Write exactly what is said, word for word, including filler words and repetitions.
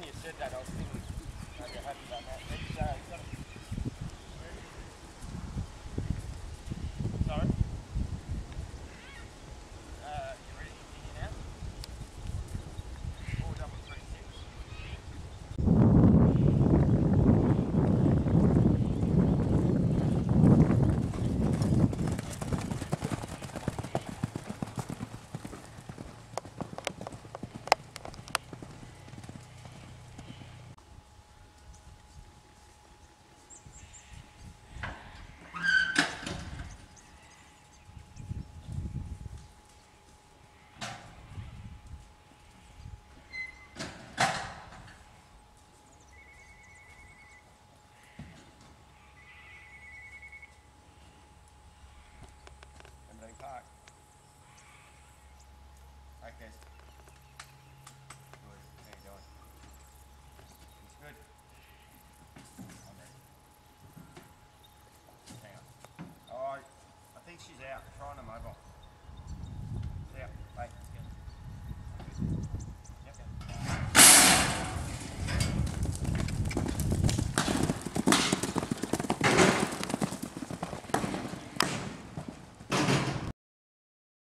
you said that, I was thinking, maybe I haven't done that. It's, uh, it's got a, sorry? Uh, you ready to continue now? Four double three six. Emily Park. Right, guys. Good. How you doing? It's good. I'm ready. Hang on. Oh, I, I think she's out trying to mobile.